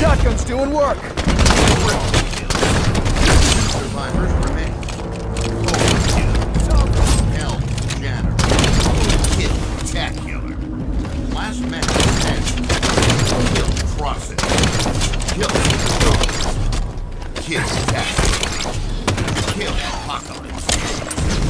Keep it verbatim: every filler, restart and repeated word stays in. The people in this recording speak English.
Shotgun's doing work. Survivors remain. Hell, Janitor. Kid, Cat Killer. Last man standing. Kill Crosset. Kill Kid Cat. Kill Apocalypse.